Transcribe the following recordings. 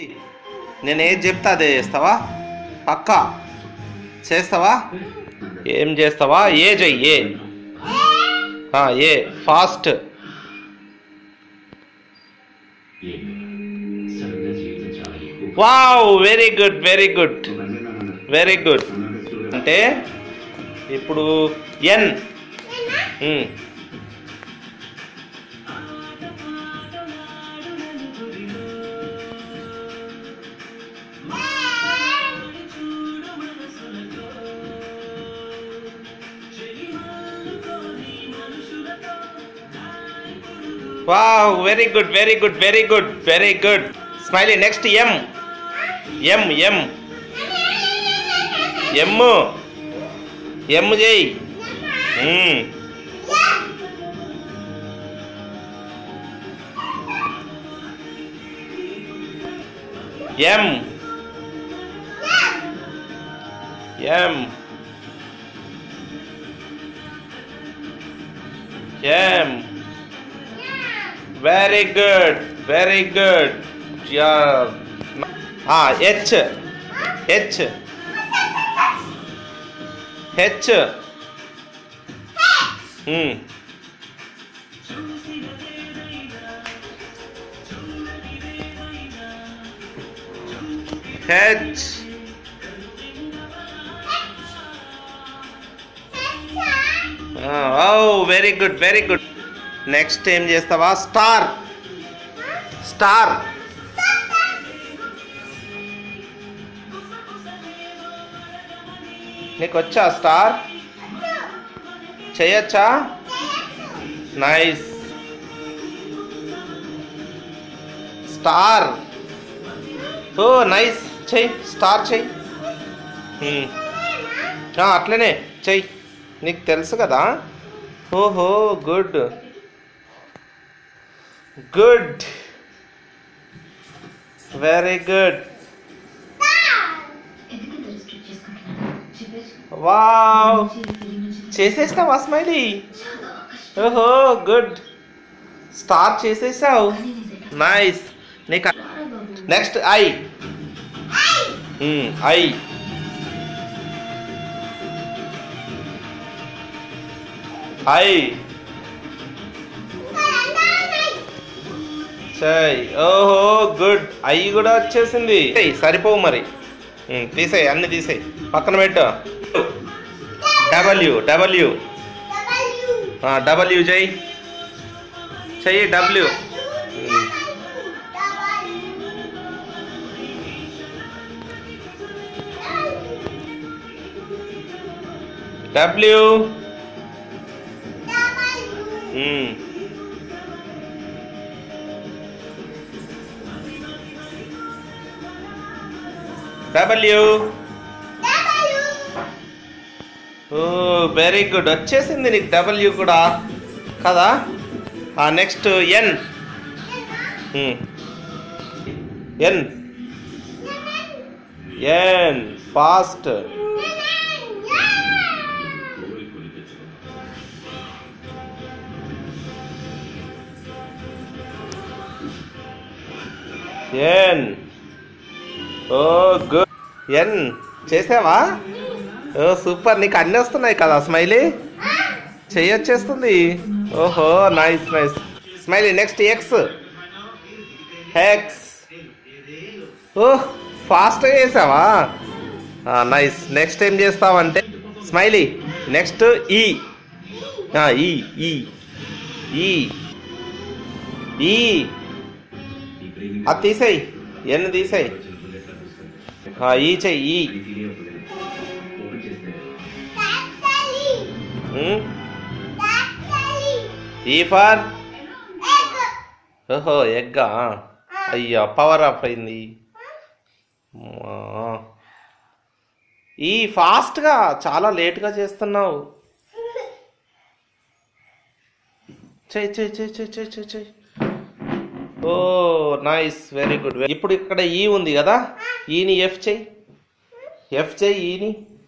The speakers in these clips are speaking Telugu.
నేను ఏది చెప్తా అదే చేస్తావా? పక్కా చేస్తావా? ఏం చేస్తావా? ఏ చెయ్యి, A fast. Wow, very good very good very good. అంటే ఇప్పుడు N. Wow, very good very good very good very good. Smiley. Next M. M M M M చేయి. M M M. Very good very good. H H H. H. Very good very good. Next ఏం చేస్తావా? స్టార్. స్టార్. నీకు వచ్చా స్టార్? చేయొచ్చా? నైస్. స్టార్. Oh nice. చెయ్యి స్టార్ చెయ్యి. అట్లనే చెయ్యి, నీకు తెలుసు కదా. ఓహో good good very good. Wow, చేసేసావా స్మైలీ? ఓహో గుడ్. స్టార్ చేసేసావు. నైస్. నీకు నెక్స్ట్ ఐ. ఐ. ఐ చెయ్. ఓహో గుడ్. ఐ కూడా వచ్చేసింది. సరిపోవు మరి, తీసేయి, అన్ని తీసేయి, పక్కన పెట్టు. డబ్ల్యూ డబ్ల్యూ డబ్ల్యూ చెయ్యి. చెయ్యి W. W. W. Oh very good, వచ్చేసింది నీకు డబ్ల్యూ కూడా కదా. Next N. N N fast. N. Oh good. N చేసావా? Oh super. నీకు అన్నీ వస్తున్నాయి కదా స్మైలీ, చెయ్యొచ్చేస్తుంది. ఓహో nice nice. Smiley. Next X. X. Oh ఫాస్ట్గా చేసావా? నైస్. నెక్స్ట్ ఏం చేస్తావంటే స్మైలీ, నెక్స్ట్ ఈ. ఈ ఈ ఈ ఈ. అది తీసేయి, ఎన్ని తీసేయి. ఈ చెయ్యి. ఈ ఫర్. ఓహో ఎగ్గా. అయ్యా పవర్ ఆఫ్ అయింది. ఈ ఫాస్ట్గా చాలా లేట్గా చేస్తున్నావు. చెయ్యి చెయ్యి చెయ్యి చెయ్యి చెయ్యి చెయ్యి చెయ్యి. Oh nice very good. ఇప్పుడు ఇక్కడ ఈ ఉంది కదా, ఈని ఎఫ్ చెయ్యి. ఎఫ్ చెయ్యి ఈని.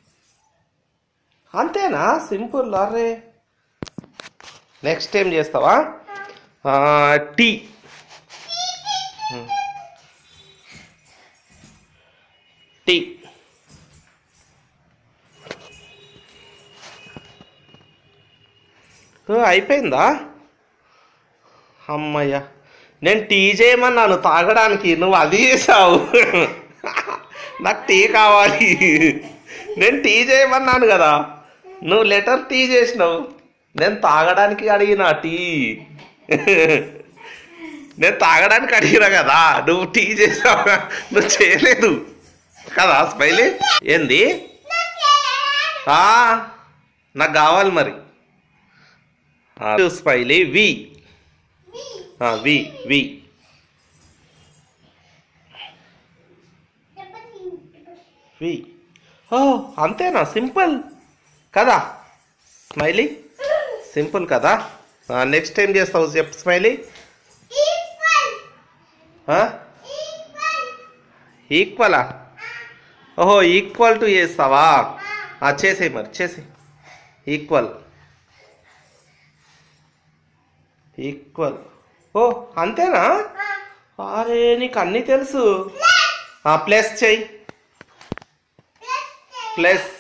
అంతేనా? సింపుల్. అరే నెక్స్ట్ ఏం చేస్తావా? టీ. టీ. అయిపోయిందా? అమ్మయ్య, నేను టీ చేయమన్నాను తాగడానికి, నువ్వు అది చేసావు. నాకు టీ కావాలి. నేను టీ చేయమన్నాను కదా, నువ్వు లెటర్ టీ చేసినావు. నేను తాగడానికి అడిగిన టీ. నేను తాగడానికి అడిగినా కదా, నువ్వు టీ చేసావు. నువ్వు చేయలేదు కదా స్మైలీ. ఏంది? నాకు కావాలి మరి. స్మైలీ వి వి వి. వి. ఓ అంతేనా? సింపుల్ కదా స్మైలీ, సింపుల్ కదా. నెక్స్ట్ టైం చేస్తావు చెప్పు స్మైలీ. ఈక్వలా? ఓహో, ఈక్వల్ టు చేస్తావా? చేసేయి మరి, చేసేయి. Equal equal. ఓ అంతేనా? అరే నీకు అన్నీ తెలుసు. ప్లస్ చెయ్యి, ప్లస్.